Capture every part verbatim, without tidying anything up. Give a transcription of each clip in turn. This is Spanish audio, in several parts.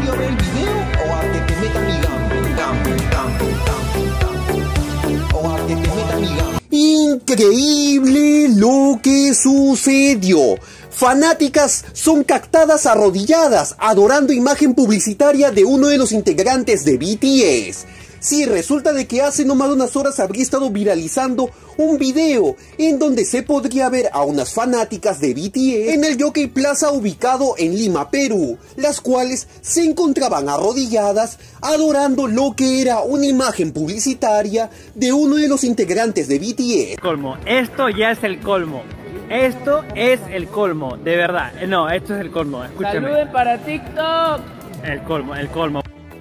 volvió a ver el video o a que te meta mi gambo, gambo, gambo, gambo, gambo, o a que te meta mi gambo. Increíble lo que sucedió. Fanáticas son captadas arrodilladas adorando imagen publicitaria de uno de los integrantes de B T S. Sí, resulta de que hace nomás unas horas habría estado viralizando un video en donde se podría ver a unas fanáticas de B T S en el Jockey Plaza ubicado en Lima, Perú, las cuales se encontraban arrodilladas adorando lo que era una imagen publicitaria de uno de los integrantes de B T S. Colmo, esto ya es el colmo. Esto es el colmo, de verdad. No, esto es el colmo, escúchame. ¡Saluden para TikTok! El colmo, el colmo.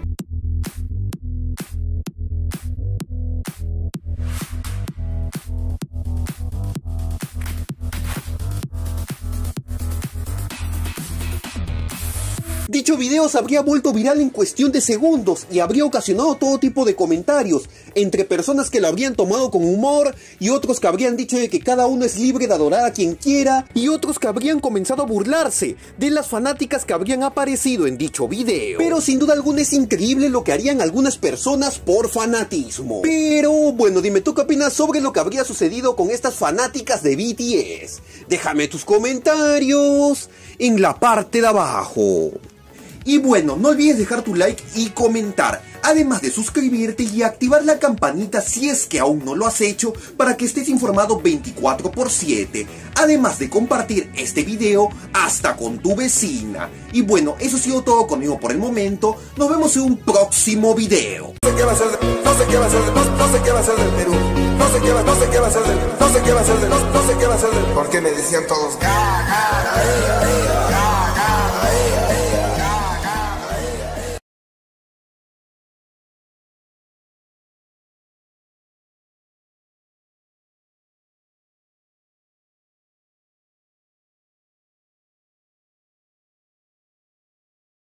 Dicho video se habría vuelto viral en cuestión de segundos y habría ocasionado todo tipo de comentarios, entre personas que lo habrían tomado con humor y otros que habrían dicho de que cada uno es libre de adorar a quien quiera y otros que habrían comenzado a burlarse de las fanáticas que habrían aparecido en dicho video. Pero sin duda alguna es increíble lo que harían algunas personas por fanatismo. Pero bueno, dime tú qué opinas sobre lo que habría sucedido con estas fanáticas de B T S. Déjame tus comentarios en la parte de abajo. Y bueno, no olvides dejar tu like y comentar, además de suscribirte y activar la campanita si es que aún no lo has hecho para que estés informado veinticuatro por siete, además de compartir este video hasta con tu vecina. Y bueno, eso ha sido todo conmigo por el momento, nos vemos en un próximo video. No sé qué va a ser, no sé qué va a ser, no, no sé qué va a ser del Perú, no sé qué va, no sé qué va a ser del, no sé qué va a ser del, no, no sé qué va a ser del, porque me decían todos, ah, ah, ah, ah, ah.